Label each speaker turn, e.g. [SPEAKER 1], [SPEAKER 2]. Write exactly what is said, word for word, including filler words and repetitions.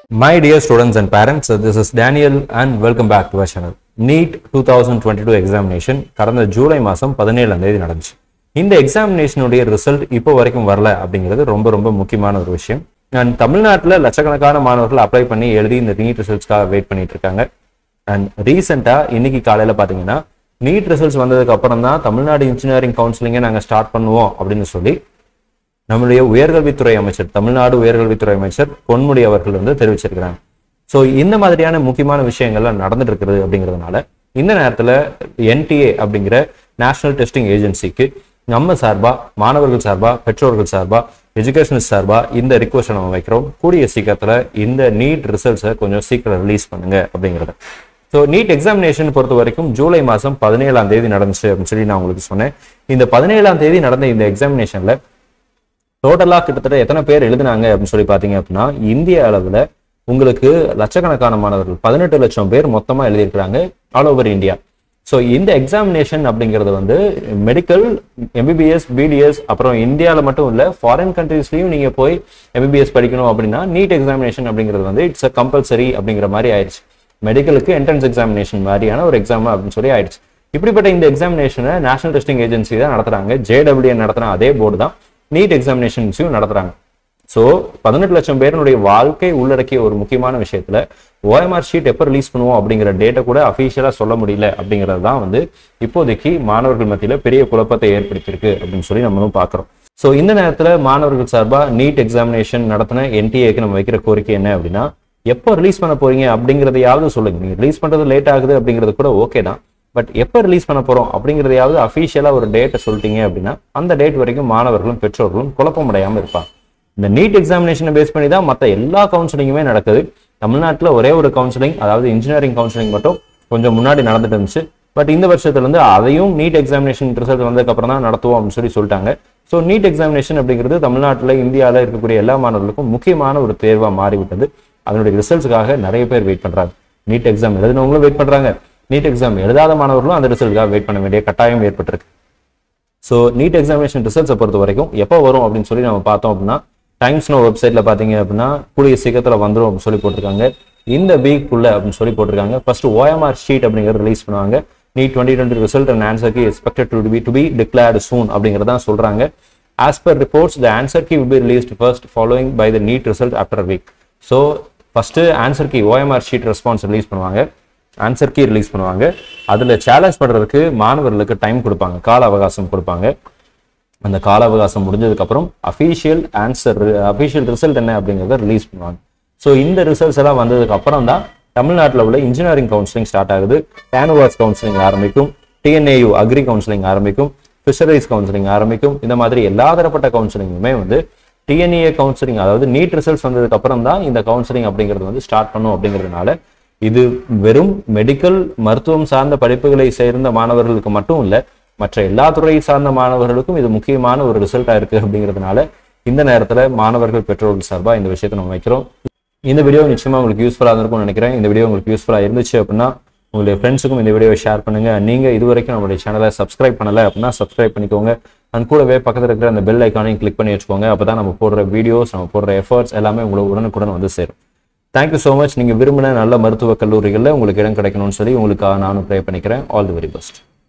[SPEAKER 1] My dear students and parents, this is Daniel and welcome back to our channel. Neet twenty twenty-two examination கடந்த ஜூலை மாசம் பதினேழாம் தேதி நடந்துச்சு. இந்த எக்ஸாமினேஷன் உடைய ரிசல்ட் இப்போ வரைக்கும் வரல அப்படிங்கிறது ரொம்ப ரொம்ப முக்கியமான ஒரு விஷயம். அண்ட் தமிழ்நாட்டில் லட்சக்கணக்கான மாணவர்கள் அப்ளை பண்ணி எழுதி இந்த நீட் ரிசல்ட்ஸ்க்காக வெயிட் பண்ணிட்டு இருக்காங்க. அண்ட் ரீசெண்டா இன்னைக்கு காலையில பாத்தீங்கன்னா நீட் ரிசல்ட்ஸ் வந்ததுக்கு அப்புறம் தான் தமிழ்நாடு இன்ஜினியரிங் கவுன்சிலிங்கை நாங்கள் ஸ்டார்ட் பண்ணுவோம் அப்படின்னு சொல்லி நம்மளுடைய உயர்கல்வித்துறை அமைச்சர் தமிழ்நாடு உயர்கல்வித்துறை அமைச்சர் பொன்முடி அவர்கள் வந்து தெரிவிச்சிருக்கிறாங்க. ஸோ இந்த மாதிரியான முக்கியமான விஷயங்கள்லாம் நடந்துட்டு இருக்குது அப்படிங்கிறதுனால இந்த நேரத்தில் N T A அப்படிங்கிற நேஷனல் டெஸ்டிங் ஏஜென்சிக்கு நம்ம சார்பா மாணவர்கள் சார்பா பெற்றோர்கள் சார்பா எஜுகேஷனிஸ்ட் சார்பா இந்த ரிக்வஸ்ட் நம்ம வைக்கிறோம். கூடிய சீக்கிரத்தில் இந்த நீட் ரிசல்ட்ஸை கொஞ்சம் சீக்கிரம் ரிலீஸ் பண்ணுங்க அப்படிங்கிறத. ஸோ நீட் எக்ஸாமினேஷன் பொறுத்த வரைக்கும் ஜூலை மாதம் பதினேழாம் தேதி நடந்துச்சு அப்படின்னு சொல்லி நான் உங்களுக்கு சொன்னேன். இந்த பதினேழாம் தேதி நடந்த இந்த எக்ஸாமினேஷன்ல டோட்டலா கிட்டத்தட்ட எத்தனை பேர் எழுதினாங்க அப்படின்னு சொல்லி பாத்தீங்க அப்படின்னா இந்திய அளவுல உங்களுக்கு லட்சக்கணக்கான மாணவர்கள் பதினெட்டு லட்சம் பேர் மொத்தமா எழுதியிருக்கிறாங்க ஆல் ஓவர் இந்தியா. ஸோ இந்த எக்ஸாமினேஷன் அப்படிங்கிறது வந்து மெடிக்கல் எம்பிபிஎஸ் பிடிஎஸ் அப்புறம் இந்தியாவில் மட்டும் இல்லை ஃபாரின் கண்ட்ரீஸ்லையும் நீங்க போய் எம்பிபிஎஸ் படிக்கணும் அப்படின்னா நீட் எக்ஸாமினேஷன் அப்படிங்கிறது வந்து இட்ஸ் அ கம்பல்சரி அப்படிங்கிற மாதிரி ஆயிடுச்சு. மெடிக்கலுக்கு என்ட்ரன்ஸ் எக்ஸாமினேஷன் மாதிரியான ஒரு எக்ஸாம் அப்படின்னு சொல்லி ஆயிடுச்சு. இப்படிப்பட்ட இந்த எக்ஸாமினேஷனை நேஷனல் டெஸ்டிங் ஏஜென்சி தான் நடத்துறாங்க. ஜே டபிள்யூ நடத்துன அதே போர்டு தான் நீட் எக்ஸாமினேஷன்ஸையும் நடத்துறாங்க. ஸோ பதினெட்டு லட்சம் பேருடைய வாழ்க்கை உள்ளடக்கிய ஒரு முக்கியமான விஷயத்துல ஓஎம்ஆர் ஷீட் எப்போ ரிலீஸ் பண்ணுவோம் அப்படிங்கிற டேட்டை கூட அஃபீஷியலா சொல்ல முடியல அப்படிங்கிறது தான் வந்து இப்போதைக்கு மாணவர்கள் மத்தியில பெரிய குழப்பத்தை ஏற்படுத்தியிருக்கு அப்படின்னு சொல்லி நம்மளும் பார்க்குறோம். ஸோ இந்த நேரத்தில் மாணவர்கள் சார்பா நீட் எக்ஸாமினேஷன் நடத்தின N T A க்கு நம்ம வைக்கிற கோரிக்கை என்ன அப்படின்னா எப்போ ரிலீஸ் பண்ண போறீங்க அப்படிங்கிறதையாவது சொல்லுங்க. நீங்க ரிலீஸ் பண்றது லேட் ஆகுது அப்படிங்கிறது கூட ஓகே தான், பட் எப்போ ரிலீஸ் பண்ண போறோம் அப்படிங்கிறதையாவது அஃபீஷியலா ஒரு டேட்டை சொல்லிட்டீங்க அப்படின்னா அந்த டேட் வரைக்கும் மாணவர்களும் பெற்றோர்களும் குழப்பம் அடையாம இருப்பாங்க. இந்த நீட் எக்ஸாமினேஷனை பேஸ் பண்ணி தான் மற்ற எல்லா கவுன்சிலிங்குமே நடக்குது. தமிழ்நாட்டில் ஒரே ஒரு கவுன்சிலிங், அதாவது இன்ஜினியரிங் கவுன்சிலிங் மட்டும் கொஞ்சம் முன்னாடி நடந்துட்டு இருந்துச்சு. பட் இந்த வருஷத்துல இருந்து அதையும் நீட் எக்ஸாமினேஷன் ரிசல்ட் வந்ததுக்கு அப்புறம் தான் நடத்துவோம் அப்படின்னு சொல்லி சொல்லிட்டாங்க. ஸோ நீட் எக்ஸாமினேஷன் அப்படிங்கிறது தமிழ்நாட்டில் இந்தியாவில் இருக்கக்கூடிய எல்லா மாணவர்களுக்கும் முக்கியமான ஒரு தேர்வாக மாறிவிட்டது. அதனுடைய ரிசல்ட்ஸுக்காக நிறைய பேர் வெயிட் பண்றாங்க. நீட் எக்ஸாம் எழுதினவங்களும் வெயிட் பண்றாங்க, நீட் எக்ஸாம் எழுதாத மாணவர்களும் அந்த ரிசல்ட்காக வெயிட் பண்ண வேண்டிய கட்டாயம் ஏற்பட்டிருக்கு. ஸோ நீட் எக்ஸாமினேஷன் ரிசல்ட்ஸை பொறுத்த வரைக்கும் எப்போ வரும் அப்படின்னு சொல்லி நம்ம பார்த்தோம் அப்படின்னா டைம்ஸ் நோ வெப்சைட்ல பார்த்தீங்க அப்படின்னா கூடிய சீக்கிரத்தில் வந்துடும் அப்படின்னு சொல்லி போட்டிருக்காங்க. இந்த வீக்குள்ள அப்படின்னு சொல்லி போட்டிருக்காங்க. ஃபர்ஸ்ட் ஓஎம்ஆர் ஷீட் அப்படிங்கிறது ரிலீஸ் பண்ணுவாங்க. NEET twenty twenty result and answer key expected to be to be declared soon அப்படிங்கிறதா சொல்றாங்க. As per reports the answer key will be released first following by the NEET result after week. So first answer key OMR sheet response release பண்ணுவாங்க, answer key release பண்ணுவாங்க. அதுல challenge பண்றதுக்கு மாணவர்களுக்கு time கொடுப்பாங்க, கால அவகாசம் கொடுப்பாங்க. அந்த கால அவகாசம் முடிஞ்சதுக்கு அப்புறம் அஃபீஷியல் ஆன்சர் அஃபீஷியல் ரிசல்ட் என்ன அப்படிங்கிறத ரிலீஸ் பண்ணுவாங்க. ஸோ இந்த ரிசல்ட்ஸ் எல்லாம் வந்ததுக்கு அப்புறம் தான் தமிழ்நாட்டில் உள்ள இன்ஜினியரிங் கவுன்சிலிங் ஸ்டார்ட் ஆகுது. டேனுவாஸ் கவுன்சிலிங் ஆரம்பிக்கும், T N E A agri counselling ஆரம்பிக்கும், ஃபிஷரிஸ் கவுன்சிலிங் ஆரம்பிக்கும். இந்த மாதிரி எல்லா தரப்பட்ட கவுன்சிலிங்குமே வந்து T N E A counselling, அதாவது நீட் ரிசல்ட்ஸ் வந்ததுக்கு அப்புறம் தான் இந்த கவுன்சிலிங் அப்படிங்கிறது வந்து ஸ்டார்ட் பண்ணும். அப்படிங்கிறதுனால இது வெறும் மெடிக்கல் மருத்துவம் சார்ந்த படிப்புகளை சேர்ந்த மாணவர்களுக்கு மட்டும் இல்ல, மற்ற எல்லா துறையை சார்ந்த மாணவர்களுக்கும் இது முக்கியமான ஒரு ரிசல்ட்டா இருக்கு. அப்படிங்கிறதுனால இந்த நேரத்துல மாணவர்கள் பெற்றோர்கள் சார்பா இந்த விஷயத்தை நம்ம வைக்கிறோம். இந்த வீடியோ நிச்சயமா உங்களுக்கு யூஸ்ஃபுல்லா இருக்கும்னு நினைக்கிறேன். இந்த வீடியோ உங்களுக்கு யூஸ்ஃபுல்லா இருந்துச்சு அப்படின்னா உங்களுடைய ஃப்ரெண்ட்ஸுக்கும் இந்த வீடியோவை ஷேர் பண்ணுங்க. நீங்க இது வரைக்கும் நம்மளுடைய சேனலை சப்ஸ்கிரைப் பண்ணல அப்படின்னா சப்ஸ்கிரைப் பண்ணிக்கோங்க. அண்ட் கூடவே பக்கத்தில் இருக்கிற அந்த பெல் ஐக்கானையும் கிளிக் பண்ணி வச்சுக்கோங்க. அப்பதான் நம்ம போடுற வீடியோஸ், நம்ம போடுற எஃபர்ட்ஸ் எல்லாமே உங்களுக்கு உடனுக்குடன் வந்து சேரும். Thank you so much. நீங்கள் விரும்பின நல்ல மருத்துவக் கல்லூரிகளில் உங்களுக்கு இடம் கிடைக்கணும்னு சொல்லி உங்களுக்காக நானும் ப்ரே பண்ணிக்கிறேன். All the very best.